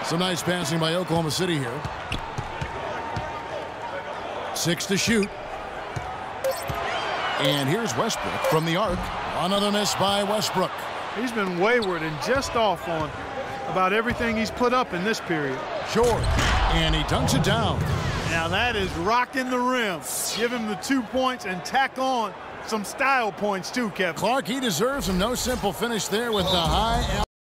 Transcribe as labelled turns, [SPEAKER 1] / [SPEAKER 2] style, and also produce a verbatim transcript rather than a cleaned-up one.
[SPEAKER 1] Some nice passing by Oklahoma City here. Six to shoot. And here's Westbrook from the arc. Another miss by Westbrook.
[SPEAKER 2] He's been wayward and just off on about everything he's put up in this period.
[SPEAKER 1] Short. And he dunks it down.
[SPEAKER 2] Now that is rocking the rim. Give him the two points and tack on some style points too, Kevin.
[SPEAKER 1] Clark, he deserves him. No simple finish there with the high